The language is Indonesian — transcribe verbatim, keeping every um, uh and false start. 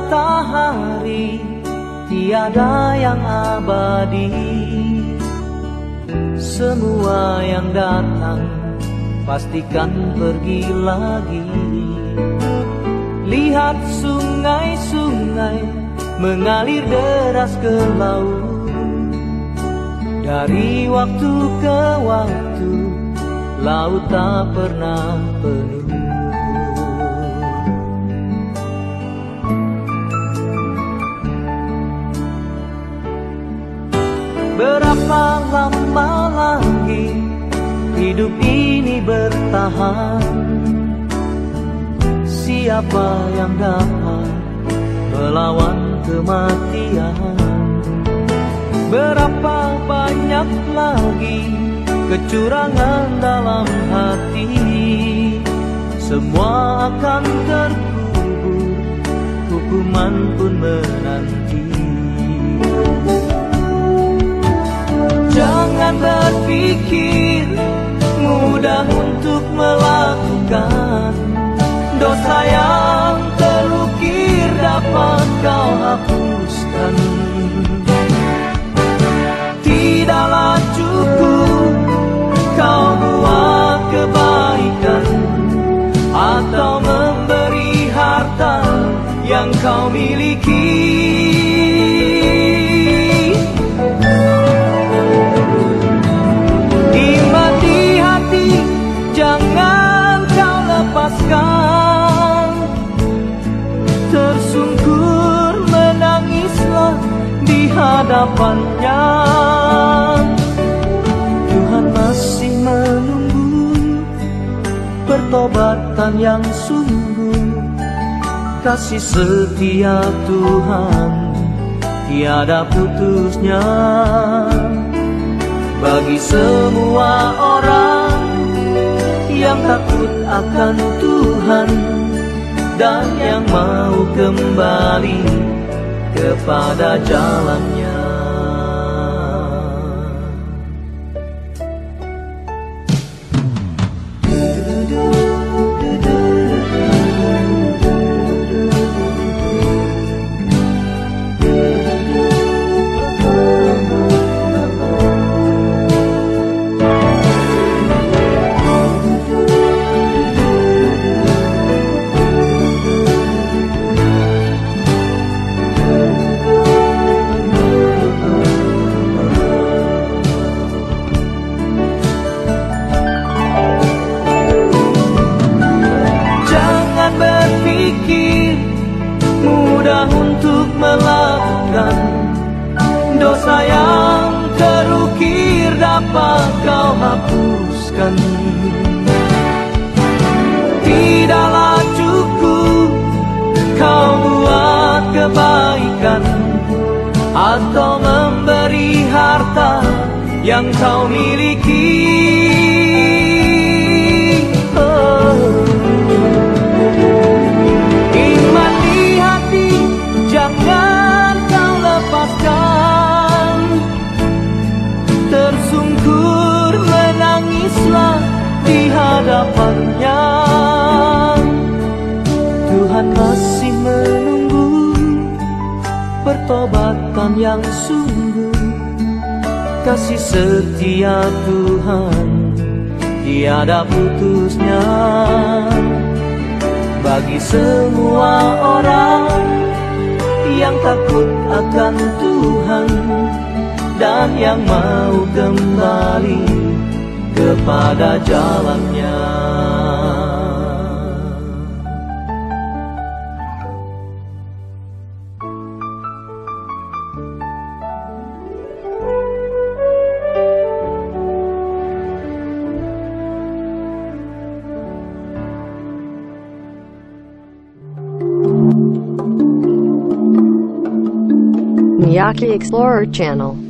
matahari, tiada yang abadi. Semua yang datang pastikan pergi lagi. Lihat sungai-sungai mengalir deras ke laut. Dari waktu ke waktu laut tak pernah penuh. Berapa lama lagi hidup ini bertahan? Siapa yang dapat melawan kematian? Berapa banyak lagi kecurangan dalam hati? Semua akan terkubur, hukuman pun menanti. Jangan berpikir mudah untuk melakukan dosa yang terukir dapat kau hapuskan. Tidaklah cukup kau buat kebaikan atau memberi harta yang kau miliki. Iman di hati jangan kau lepaskan. Tersungkur menangislah di hadapannya. Tuhan masih menunggu pertobatan yang sungguh. Kasih setia Tuhan tiada putusnya. Bagi semua orang yang takut akan Tuhan dan yang mau kembali kepada jalannya. Mudah untuk melakukan dosa yang terukir dapat kau hapuskan. Tidaklah cukup kau buat kebaikan atau memberi harta yang kau miliki. Oh. Jangan kau lepaskan. Tersungkur menangislah di hadapannya. Tuhan masih menunggu pertobatan yang sungguh. Kasih setia Tuhan tiada putusnya. Bagi semua orang yang takut akan Tuhan dan yang mau kembali kepada jalannya. Miyake Explorer Channel.